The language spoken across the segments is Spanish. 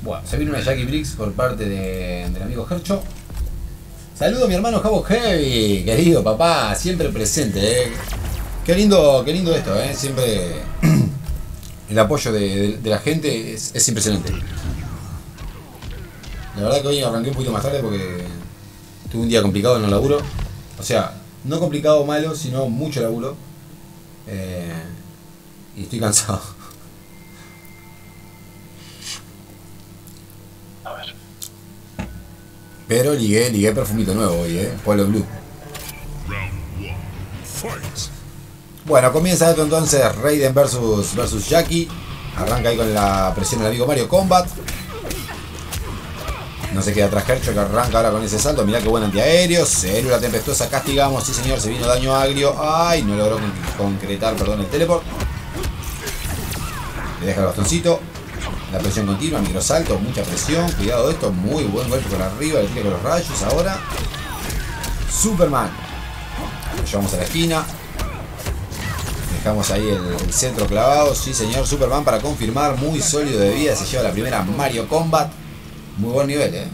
Bueno, se viene una Jackie Briggs por parte del amigo Hercho. Saludo a mi hermano Jabo Heavy, querido papá, siempre presente, Qué lindo esto, siempre el apoyo de la gente es impresionante. La verdad que hoy arranqué un poquito más tarde porque tuve un día complicado en el laburo. O sea, no complicado o malo, sino mucho laburo. Y estoy cansado. A ver. Pero ligué perfumito nuevo hoy, Polo Blue. Bueno, comienza esto entonces, Raiden versus Jackie. Arranca ahí con la presión del amigo Mario Combat. No se queda atrás Hercho, que arranca ahora con ese salto. Mirá qué buen antiaéreo. Célula tempestuosa, castigamos. Sí señor, se vino daño agrio. Ay, no logró concretar, perdón, el teleport. Le deja el bastoncito. La presión continua, microsalto, mucha presión. Cuidado de esto, muy buen golpe por arriba. Le tira con los rayos ahora. Superman. Lo llevamos a la esquina. Dejamos ahí el centro clavado. Sí señor, Superman para confirmar. Muy sólido de vida. Se lleva la primera Mario Combat. Muy buen nivel,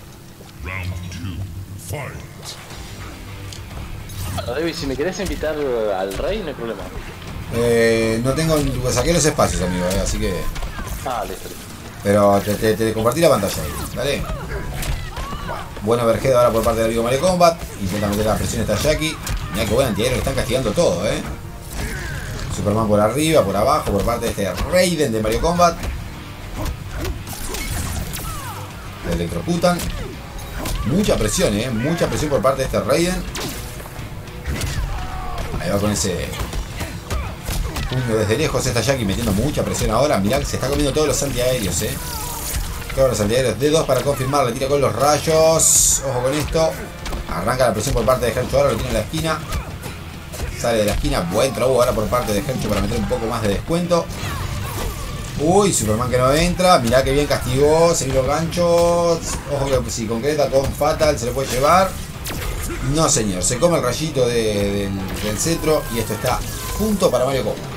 Bueno, David, si me querés invitar al rey, no hay problema. No tengo, saqué los espacios, amigo, así que... Ah, listo. Pero te compartí la pantalla ahí, ¿vale? Bueno, overhead ahora por parte del amigo Mario Combat. Intenta meter la presión esta Jackie. Mirá que buen antiaéreo, le están castigando todo, Superman por arriba, por abajo, por parte de este Raiden de Mario Combat. Le electrocutan. Mucha presión, mucha presión por parte de este Raiden. Ahí va con ese puño desde lejos esta Jackie metiendo mucha presión ahora. Mirá que se está comiendo todos los antiaéreos, Todos los antiaéreos. D2 para confirmar, le tira con los rayos. Ojo con esto. Arranca la presión por parte de Hercho ahora, lo tiene en la esquina. Sale de la esquina, buen trabajo ahora por parte de Hercho para meter un poco más de descuento. Uy, Superman que no entra. Mirá que bien castigó. Seguir los ganchos. Ojo que si concreta con Fatal se lo puede llevar. No señor, se come el rayito del cetro. Y esto está punto para Mario Combat.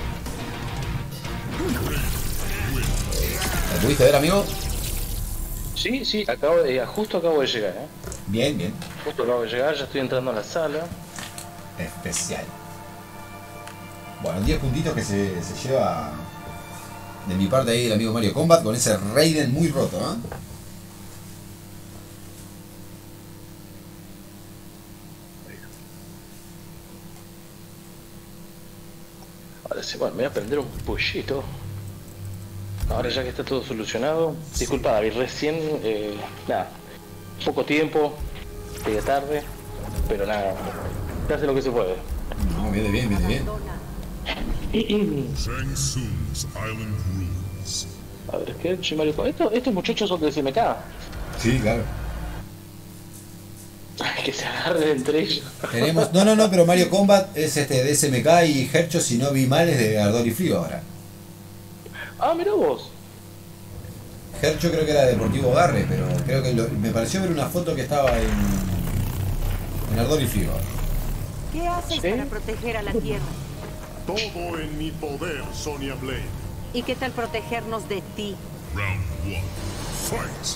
¿La pudiste ver, amigo? Sí, justo acabo de llegar, Bien, bien. Justo acabo de llegar, ya estoy entrando a la sala. Especial. Bueno, 10 puntitos que se lleva de mi parte ahí el amigo Mario Combat con ese Raiden muy roto, Ahora sí, bueno, me voy a prender un pollito. Ahora ya que está todo solucionado. Disculpa, David, recién, nada, poco tiempo, llegué tarde, pero nada, se hace lo que se puede. No, viene bien, viene bien. Shang Tsung's Island Rules. A ver, ¿qué? Estos muchachos son de SMK. Sí, claro. Que se agarren entre ellos. Tenemos. No, pero Mario Combat es de SMK y Hercho, si no vi mal, es de Ardor y Frío ahora. Ah, mirá vos. Hercho creo que era de Deportivo Garre, pero creo que me pareció ver una foto que estaba en Ardor y Frío. ¿Qué haces para proteger a la Tierra? Todo en mi poder, Sonya Blade. ¿Y qué tal protegernos de ti? Round 1. Fight.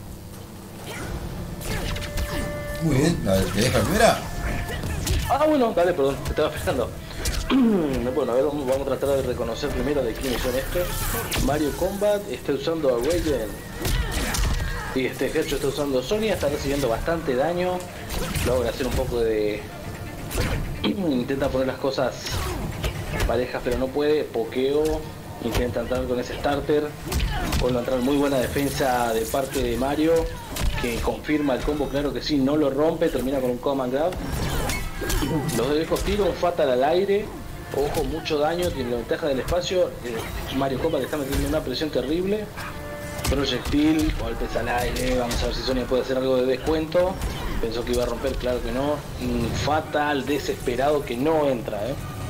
Muy bien, ¿te deja primera? Ah, bueno, dale, perdón, te estaba esperando. Bueno, a ver, vamos a tratar de reconocer primero de quiénes son estos. Mario Combat está usando a Raiden. Y Hercho está usando Sonya, está recibiendo bastante daño. Logra hacer un poco de... Intenta poner las cosas parejas, pero no puede. Pokeo. Intenta entrar con ese starter. Vuelve a entrar muy buena defensa de parte de Mario, que confirma el combo, claro que sí, no lo rompe, termina con un command grab. Los de lejos tiro, un fatal al aire. Ojo, mucho daño, tiene la ventaja del espacio. Mario Combat le está metiendo una presión terrible. Projectil, golpes al aire. Vamos a ver si Sonya puede hacer algo de descuento. Pensó que iba a romper, claro que no. Fatal, desesperado, que no entra,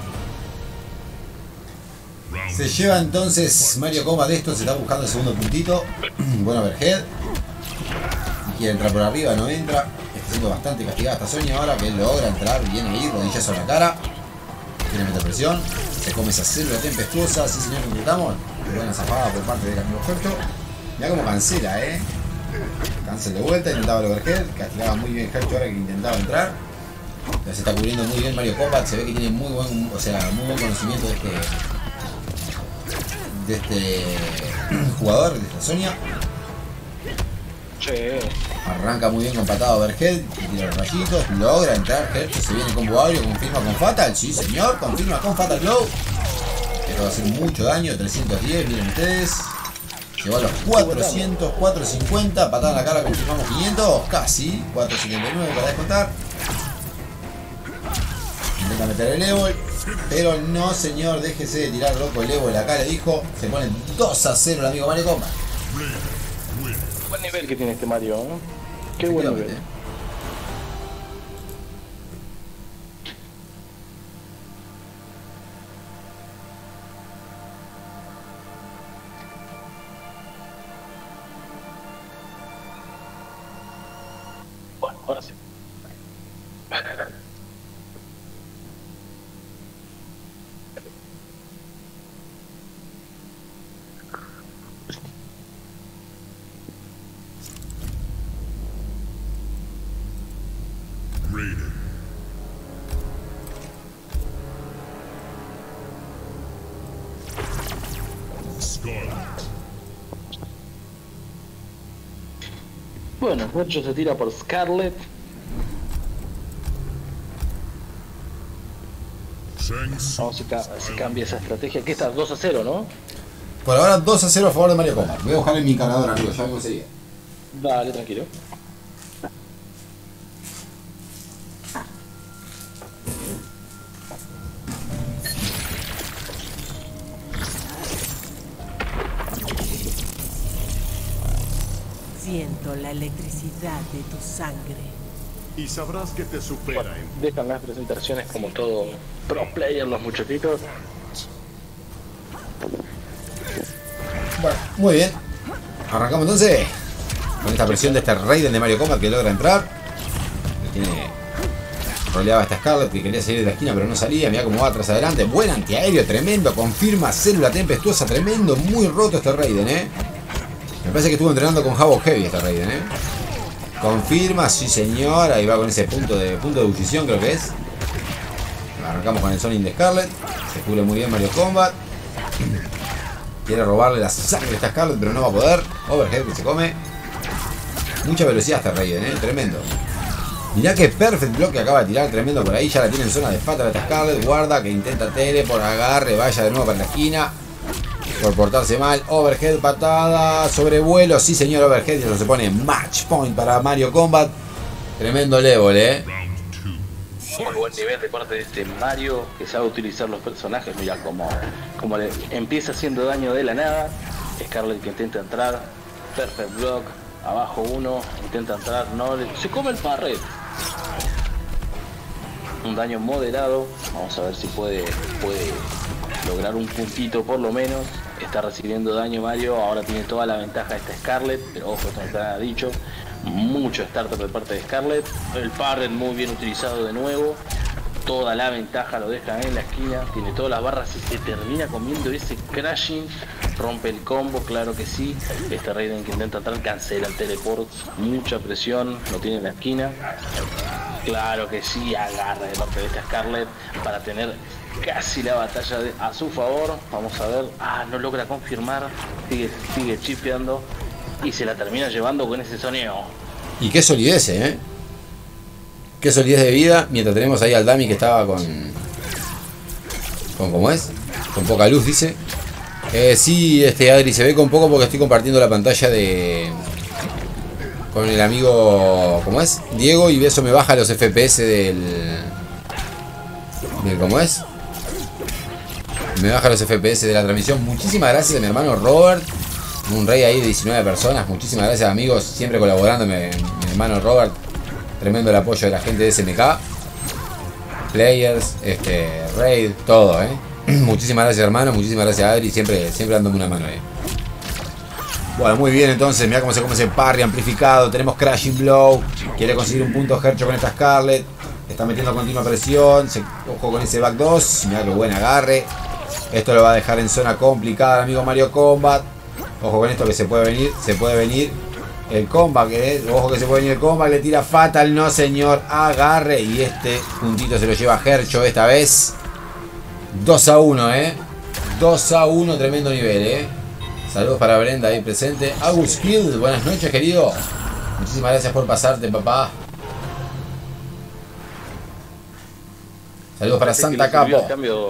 Se lleva entonces Mario Combat de esto, se está buscando el segundo puntito. Bueno, overhead. Quiere entrar por arriba, no entra. Está siendo bastante castigada esta Sonya ahora, que logra entrar, viene ahí, rodillazo a la cara. Quiere meter presión. Se come esa célula tempestuosa. Sí señor, completamos. Buena zafada por parte del amigo Hercho. Mirá cómo cancela, Cancel de vuelta, intentaba el overhead. Castigaba muy bien Hercho ahora que intentaba entrar. Ya se está cubriendo muy bien Mario Kombat. Se ve que tiene muy buen, muy buen conocimiento de este jugador, de esta Sonia. Che. Arranca muy bien con patada overhead, tira los rayitos, logra entrar, Hercho se viene con Boario, confirma con Fatal, sí señor, confirma con Fatal Blow. Esto va a hacer mucho daño, 310, miren ustedes. Llegó a los 400, 450, patada en la cara, confirmamos 500, casi, 479 para descontar. Intenta meter el Evo, pero no señor, déjese de tirar loco el Evo, acá le dijo, se pone 2-0 el amigo Mario Kombat. Buen nivel que tiene este Mario, ¿no? Qué buen nivel. Bueno, ahora sí. Raiden. Scarlet. Bueno, Hercho se tira por Scarlet. Vamos a ver si cambia esa estrategia. ¿Qué está? 2-0, ¿no? Por ahora 2-0 a favor de Mario Kombat. Voy a buscar en mi cargador, amigo, ya vengo enseguida. Dale, tranquilo. Siento la electricidad de tu sangre. Y sabrás que te supera en... Dejan las presentaciones como todo pro player los muchachitos. Bueno, muy bien. Arrancamos entonces con esta presión de este Raiden de Mario Kombat que logra entrar. Que tiene... roleaba esta Scarlet que quería salir de la esquina pero no salía. Mirá cómo va atrás adelante. Buen antiaéreo, tremendo. Confirma célula tempestuosa, tremendo. Muy roto este Raiden, Me parece que estuvo entrenando con Havoc Heavy este Raiden, Confirma, sí señor. Ahí va con ese punto de ebullición, creo que es. Arrancamos con el Sonic de Scarlet. Se cubre muy bien Mario Kombat. Quiere robarle la sangre a esta Scarlet, pero no va a poder. Overhead que se come. Mucha velocidad este Raiden, tremendo. Mirá que perfect block que acaba de tirar, tremendo por ahí. Ya la tiene en zona de Fatal esta Scarlet. Guarda que intenta tele por agarre. Vaya de nuevo para la esquina. Por portarse mal, overhead, patada, sobrevuelo, sí señor, overhead, y eso se pone match point para Mario Kombat. Tremendo level, Muy buen nivel de parte de este Mario, que sabe utilizar los personajes. Mira como le empieza haciendo daño de la nada. Scarlet que intenta entrar, perfect block, abajo uno, intenta entrar, no, se come el parret. Un daño moderado, vamos a ver si puede lograr un puntito por lo menos. Está recibiendo daño Mario, ahora tiene toda la ventaja esta Scarlet, pero ojo, esto no está dicho. Mucho startup de parte de Scarlet. El parret muy bien utilizado de nuevo. Toda la ventaja lo deja en la esquina. Tiene todas las barras y se termina comiendo ese crashing. Rompe el combo, claro que sí. Este Raiden que intenta entrar cancela el teleport. Mucha presión, lo tiene en la esquina. Claro que sí, agarra de parte de esta Scarlet para tener casi la batalla a su favor. Vamos a ver. No logra confirmar. Sigue chipeando. Y se la termina llevando con ese soneo. Y qué solidez, Qué solidez de vida. Mientras tenemos ahí al Dami que estaba con ¿cómo es? Con poca luz, dice. Sí, Adri, se ve con poco porque estoy compartiendo la pantalla con el amigo, ¿cómo es? Diego, y eso me baja los FPS del ¿cómo es? Me baja los FPS de la transmisión. Muchísimas gracias a mi hermano Robert, un rey ahí de 19 personas. Muchísimas gracias, amigos, siempre colaborando. Mi hermano Robert, tremendo el apoyo de la gente de SNK, Players, Raid, todo, Muchísimas gracias, hermano. Muchísimas gracias, Adri, siempre dándome una mano, Bueno, muy bien, entonces, mirá cómo se come ese parry amplificado. Tenemos Crashing Blow. Quiere conseguir un punto Hercho con esta Scarlet. Está metiendo continua presión. Ojo con ese back 2. Mirá qué buen agarre. Esto lo va a dejar en zona complicada, amigo Mario Kombat. Ojo con esto que se puede venir el comeback, ojo que se puede venir el comeback, le tira fatal, no señor, agarre y este puntito se lo lleva Hercho esta vez. 2-1, 2-1, tremendo nivel, Saludos para Brenda ahí presente. August Hill, buenas noches querido. Muchísimas gracias por pasarte, papá. Saludos para Santa Capo.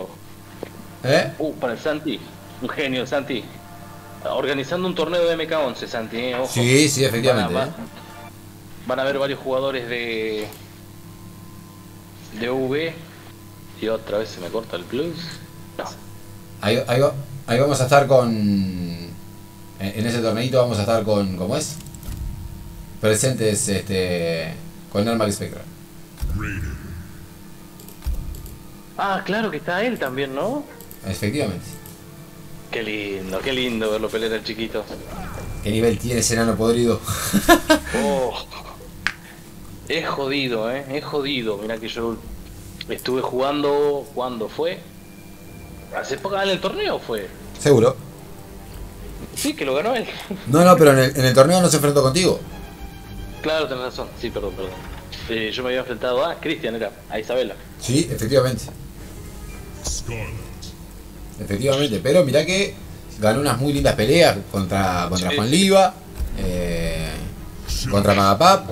Para el Santi, un genio Santi. Organizando un torneo de MK11, Santi, ojo. Sí, efectivamente. Van a haber varios jugadores de V. Y otra vez se me corta el plus. No. Ahí vamos a estar con... En ese torneito vamos a estar con... ¿Cómo es? Presentes con Nermac Spectra. Ah, claro que está él también, ¿no? Efectivamente. Qué lindo verlo pelear al chiquito. ¿Qué nivel tiene ese enano podrido? Es jodido, es jodido. Mirá que yo estuve jugando... ¿Cuándo fue? Hace poco en el torneo fue. Seguro. Sí, que lo ganó él. No, pero en el torneo no se enfrentó contigo. Claro, tenés razón. Sí, perdón. Yo me había enfrentado a Cristian, a Isabela. Sí, efectivamente. Efectivamente, pero mirá que ganó unas muy lindas peleas contra Juan Liva, contra Magapap.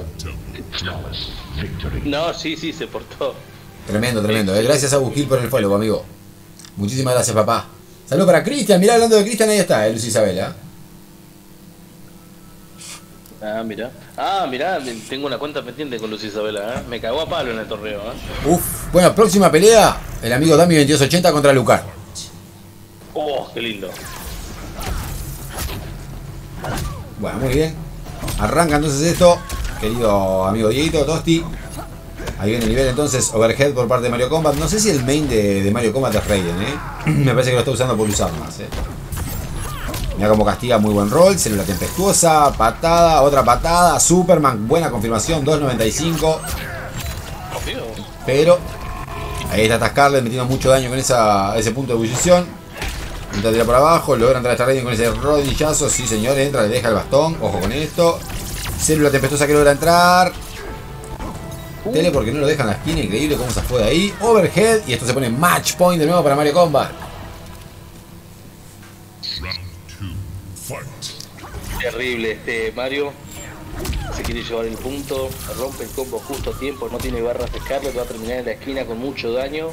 No, sí, se portó. Tremendo. Gracias a Bugil por el follow, amigo. Muchísimas gracias, papá. Saludos para Cristian. Mirá, hablando de Cristian, ahí está, Luz Isabela. Mirá, tengo una cuenta pendiente con Luz Isabela, Me cagó a palo en el torneo, Bueno, próxima pelea, el amigo Dami 2280 contra Lucar. Qué lindo. Bueno, muy bien. Arranca entonces esto, querido amigo Dieguito, Tosti. Ahí viene el nivel entonces, Overhead por parte de Mario Combat. No sé si el main de Mario Combat es Raiden, Me parece que lo está usando por usar más, Mira cómo castiga, muy buen roll, célula tempestuosa, patada, otra patada, Superman, buena confirmación, 2.95. Pero ahí está Scarlet metiendo mucho daño con ese punto de ebullición. Intenta tirar por abajo, logra entrar a esta Raiden con ese rodillazo, sí señor, entra, le deja el bastón, ojo con esto. Célula tempestuosa que logra entrar. Tele porque no lo dejan en la esquina, increíble cómo se fue de ahí. Overhead y esto se pone match point de nuevo para Mario Combat. Terrible Mario. Se quiere llevar el punto, rompe el combo justo a tiempo, no tiene barras de Scarlet, va a terminar en la esquina con mucho daño.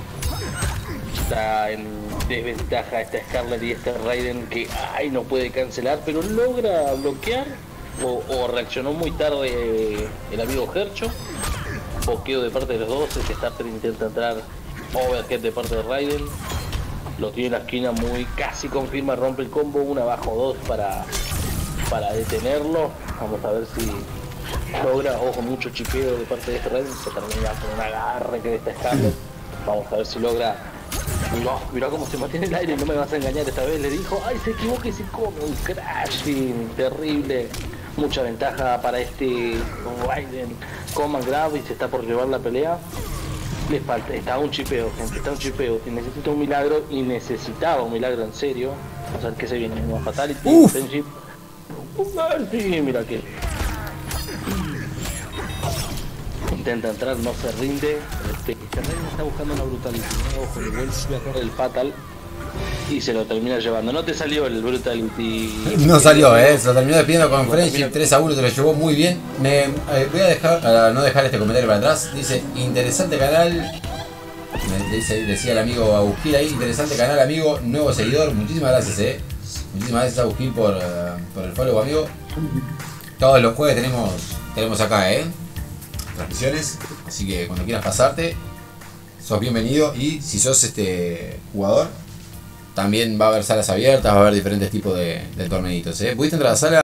Está en desventaja esta Scarlet y este Raiden que no puede cancelar, pero logra bloquear o reaccionó muy tarde el amigo Hercho. Boqueo de parte de los dos, este Starter intenta entrar, Overhead de parte de Raiden. Lo tiene en la esquina muy casi confirma, rompe el combo, 1 abajo 2 para detenerlo. Vamos a ver si logra, ojo, mucho chipeo de parte de este Raiden, se termina con un agarre que de esta Scarlet. Vamos a ver si logra. Mirá cómo se mantiene el aire, no me vas a engañar esta vez, le dijo, se equivoca y se come un crashing terrible. Mucha ventaja para este Raiden. Command Grab y se está por llevar la pelea. Le falta, está un chipeo, gente, está un chipeo. Necesita un milagro y necesitaba un milagro en serio. Vamos a ver qué se viene. Una Fatality, Friendship. Sí, mira que intenta entrar, no se rinde. Este Raiden está buscando una brutalidad. Ojo, le vuelve a correr el Fatal y se lo termina llevando. No te salió el Brutality. No salió, se lo terminó despidiendo con Friendship 3-1, se lo llevó muy bien. Voy a dejar, para no dejar este comentario para atrás, dice, interesante canal. Decía el amigo Agustín ahí, interesante canal amigo, nuevo seguidor, muchísimas gracias muchísimas gracias Agustín por el follow amigo. Todos los jueves tenemos acá transmisiones, así que cuando quieras pasarte sos bienvenido y si sos jugador también va a haber salas abiertas, va a haber diferentes tipos de torneitos. ¿Pudiste entrar a la sala?